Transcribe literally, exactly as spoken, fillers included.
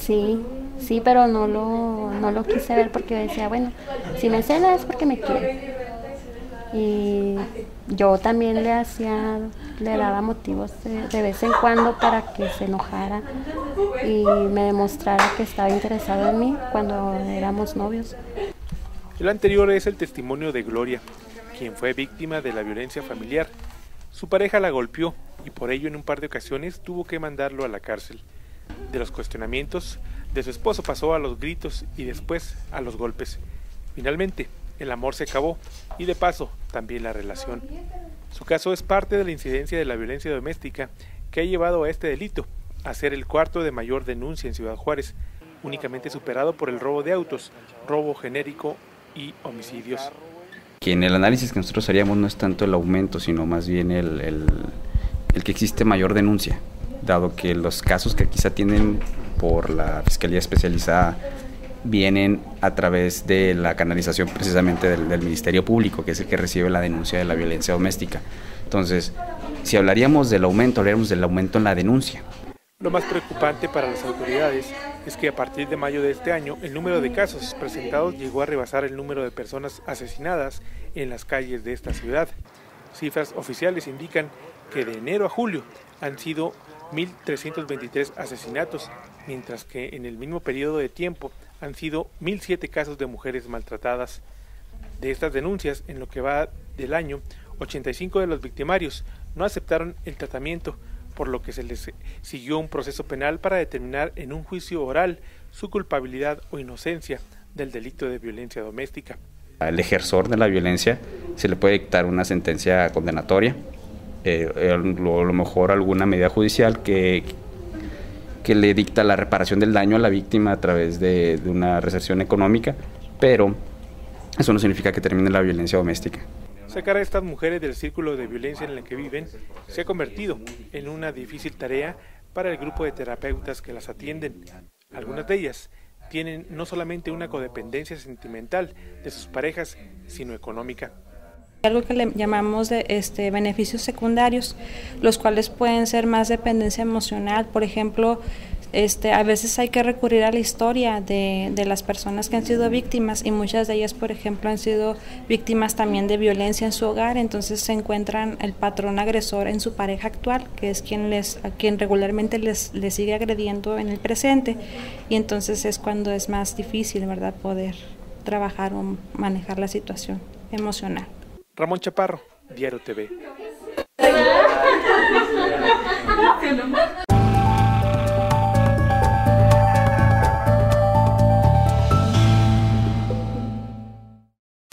Sí, sí, pero no lo, no lo quise ver porque decía, bueno, si me cela es porque me quiere. Y yo también le hacía, le daba motivos de, de vez en cuando para que se enojara y me demostrara que estaba interesado en mí cuando éramos novios. El anterior es el testimonio de Gloria, quien fue víctima de la violencia familiar. Su pareja la golpeó y por ello en un par de ocasiones tuvo que mandarlo a la cárcel. De los cuestionamientos de su esposo pasó a los gritos y después a los golpes. Finalmente, el amor se acabó y de paso también la relación. Su caso es parte de la incidencia de la violencia doméstica que ha llevado a este delito a ser el cuarto de mayor denuncia en Ciudad Juárez, únicamente superado por el robo de autos, robo genérico y homicidios. Que en el análisis que nosotros haríamos no es tanto el aumento, sino más bien el, el, el que existe mayor denuncia, dado que los casos que aquí se atienden por la Fiscalía Especializada vienen a través de la canalización precisamente del, del Ministerio Público, que es el que recibe la denuncia de la violencia doméstica. Entonces, si hablaríamos del aumento, hablaríamos del aumento en la denuncia. Lo más preocupante para las autoridades es que a partir de mayo de este año, el número de casos presentados llegó a rebasar el número de personas asesinadas en las calles de esta ciudad. Cifras oficiales indican que de enero a julio han sido mil trescientos veintitrés asesinatos, mientras que en el mismo periodo de tiempo han sido mil siete casos de mujeres maltratadas. De estas denuncias, en lo que va del año, ochenta y cinco de los victimarios no aceptaron el tratamiento, por lo que se les siguió un proceso penal para determinar en un juicio oral su culpabilidad o inocencia del delito de violencia doméstica. Al ejersor de la violencia se le puede dictar una sentencia condenatoria, eh, a lo mejor alguna medida judicial que, que le dicta la reparación del daño a la víctima a través de, de una resarcción económica, pero eso no significa que termine la violencia doméstica. Sacar a estas mujeres del círculo de violencia en el que viven se ha convertido en una difícil tarea para el grupo de terapeutas que las atienden. Algunas de ellas tienen no solamente una codependencia sentimental de sus parejas, sino económica. Algo que le llamamos de este, beneficios secundarios, los cuales pueden ser más dependencia emocional. Por ejemplo, este, a veces hay que recurrir a la historia de, de las personas que han sido víctimas y muchas de ellas, por ejemplo, han sido víctimas también de violencia en su hogar. Entonces se encuentran el patrón agresor en su pareja actual, que es quien les, a quien regularmente les, les sigue agrediendo en el presente, y entonces es cuando es más difícil, ¿verdad?, poder trabajar o manejar la situación emocional. Ramón Chaparro, Diario T V.